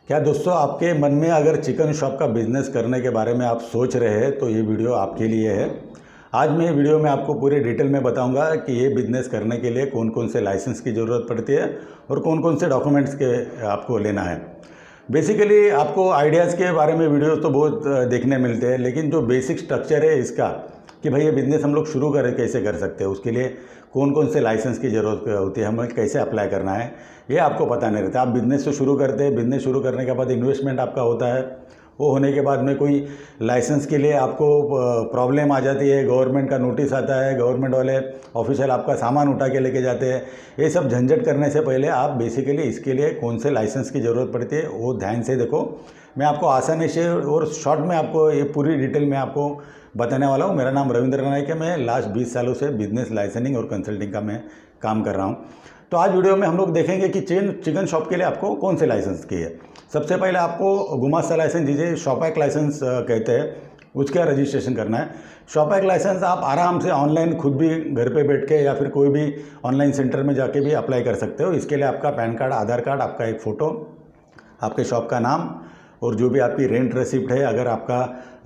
क्या दोस्तों आपके मन में अगर चिकन शॉप का बिज़नेस करने के बारे में आप सोच रहे हैं तो ये वीडियो आपके लिए है। आज मैं वीडियो में आपको पूरे डिटेल में बताऊंगा कि ये बिज़नेस करने के लिए कौन कौन से लाइसेंस की ज़रूरत पड़ती है और कौन कौन से डॉक्यूमेंट्स के आपको लेना है। बेसिकली आपको आइडियाज़ के बारे में वीडियोस तो बहुत देखने मिलते हैं, लेकिन जो बेसिक स्ट्रक्चर है इसका कि भाई ये बिज़नेस हम लोग शुरू कैसे कर सकते हैं, उसके लिए कौन कौन से लाइसेंस की ज़रूरत होती है, हमें कैसे अप्लाई करना है, ये आपको पता नहीं रहता। आप बिज़नेस तो शुरू करते हैं, बिज़नेस शुरू करने के बाद इन्वेस्टमेंट आपका होता है, वो होने के बाद में कोई लाइसेंस के लिए आपको प्रॉब्लम आ जाती है, गवर्नमेंट का नोटिस आता है, गवर्नमेंट वाले ऑफिशियल आपका सामान उठा के लेके जाते हैं। ये सब झंझट करने से पहले आप बेसिकली इसके लिए कौन से लाइसेंस की ज़रूरत पड़ती है वो ध्यान से देखो। मैं आपको आसानी से और शॉर्ट में आपको ये पूरी डिटेल में आपको बताने वाला हूँ। मेरा नाम रविंद्र नायक है। मैं लास्ट 20 सालों से बिजनेस लाइसेंसिंग और कंसल्टिंग का मैं काम कर रहा हूँ। तो आज वीडियो में हम लोग देखेंगे कि चिकन शॉप के लिए आपको कौन से लाइसेंस की है। सबसे पहले आपको गुमास्ता लाइसेंस, जिसे शॉप एक्ट लाइसेंस कहते हैं, उसका रजिस्ट्रेशन करना है। शॉप एक्ट लाइसेंस आप आराम से ऑनलाइन खुद भी घर पे बैठ के या फिर कोई भी ऑनलाइन सेंटर में जाके भी अप्लाई कर सकते हो। इसके लिए आपका पैन कार्ड, आधार कार्ड, आपका एक फ़ोटो, आपके शॉप का नाम और जो भी आपकी रेंट रेसिप्ट है, अगर आपका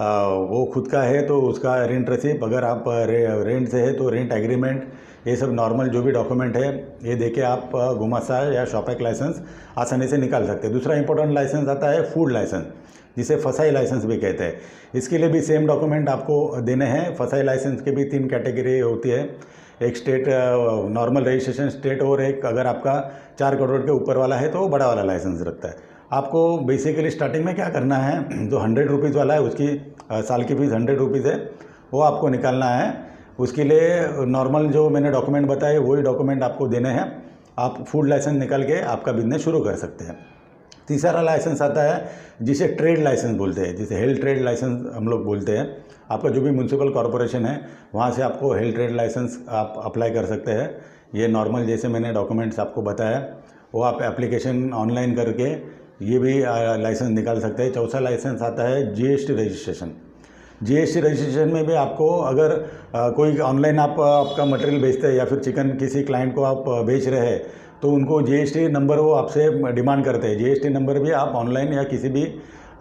वो खुद का है तो उसका रेंट रेसिप्ट, अगर आप रेंट से है तो रेंट एग्रीमेंट, ये सब नॉर्मल जो भी डॉक्यूमेंट है ये देके आप गुमास्ता या शॉप एक्ट लाइसेंस आसानी से निकाल सकते हैं। दूसरा इंपॉर्टेंट लाइसेंस आता है फूड लाइसेंस, जिसे फसाई लाइसेंस भी कहते हैं। इसके लिए भी सेम डॉक्यूमेंट आपको देने हैं। फसाई लाइसेंस की भी 3 कैटेगरी होती है, एक स्टेट नॉर्मल रजिस्ट्रेशन स्टेट, और एक अगर आपका 4 करोड़ के ऊपर वाला है तो वो बड़ा वाला लाइसेंस रखता है। आपको बेसिकली स्टार्टिंग में क्या करना है, जो 100 रुपीज़ वाला है उसकी साल की फीस 100 रुपीज़ है, वो आपको निकालना है। उसके लिए नॉर्मल जो मैंने डॉक्यूमेंट बताए वही डॉक्यूमेंट आपको देने हैं। आप फूड लाइसेंस निकाल के आपका बिजनेस शुरू कर सकते हैं। तीसरा लाइसेंस आता है जिसे ट्रेड लाइसेंस बोलते हैं, जिसे हेल्थ ट्रेड लाइसेंस हम लोग बोलते हैं। आपका जो भी म्यूनसिपल कॉरपोरेशन है वहाँ से आपको हेल्थ ट्रेड लाइसेंस आप अप्लाई कर सकते हैं। ये नॉर्मल जैसे मैंने डॉक्यूमेंट्स आपको बताया वो आप एप्लीकेशन ऑनलाइन करके ये भी लाइसेंस निकाल सकते हैं। चौथा लाइसेंस आता है जीएसटी रजिस्ट्रेशन। जीएसटी रजिस्ट्रेशन में भी आपको अगर कोई ऑनलाइन आपका मटेरियल बेचते हैं या फिर चिकन किसी क्लाइंट को आप बेच रहे हैं तो उनको जीएसटी नंबर वो आपसे डिमांड करते हैं। जीएसटी नंबर भी आप ऑनलाइन या किसी भी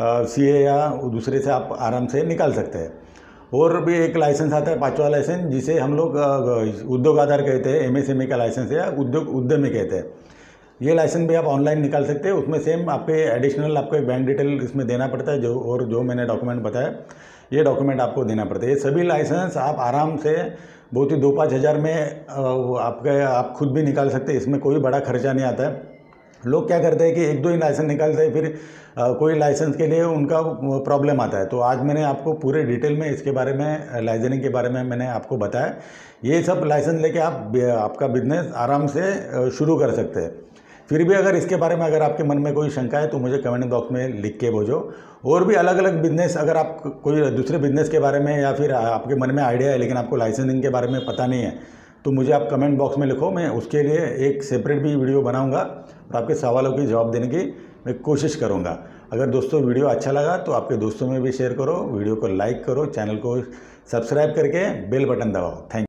सीए या दूसरे से आप आराम से निकाल सकते हैं। और भी एक लाइसेंस आता है, 5वां लाइसेंस, जिसे हम लोग उद्योग आधार कहते हैं, एमएसएमई का लाइसेंस है या उद्योग उद्यमी कहते हैं। ये लाइसेंस भी आप ऑनलाइन निकाल सकते हैं। उसमें सेम आपके एडिशनल आपको एक बैंक डिटेल इसमें देना पड़ता है, जो मैंने डॉक्यूमेंट बताया ये डॉक्यूमेंट आपको देना पड़ता है। ये सभी लाइसेंस आप आराम से बहुत ही 2-5 हज़ार में आप खुद भी निकाल सकते हैं। इसमें कोई बड़ा खर्चा नहीं आता है। लोग क्या करते हैं कि 1-2 ही लाइसेंस निकालते हैं, फिर कोई लाइसेंस के लिए उनका प्रॉब्लम आता है। तो आज मैंने आपको पूरे डिटेल में इसके बारे में, लाइसेंसिंग के बारे में मैंने आपको बताया। ये सब लाइसेंस लेके आप आपका बिजनेस आराम से शुरू कर सकते हैं। फिर भी अगर इसके बारे में अगर आपके मन में कोई शंका है तो मुझे कमेंट बॉक्स में लिख के भेजो। और भी अलग अलग बिजनेस, अगर आप कोई दूसरे बिजनेस के बारे में या फिर आपके मन में आइडिया है लेकिन आपको लाइसेंसिंग के बारे में पता नहीं है तो मुझे आप कमेंट बॉक्स में लिखो। मैं उसके लिए एक सेपरेट भी वीडियो बनाऊंगा और आपके सवालों की जवाब देने की मैं कोशिश करूंगा। अगर दोस्तों वीडियो अच्छा लगा तो आपके दोस्तों में भी शेयर करो, वीडियो को लाइक करो, चैनल को सब्सक्राइब करके बेल बटन दबाओ। Thank you.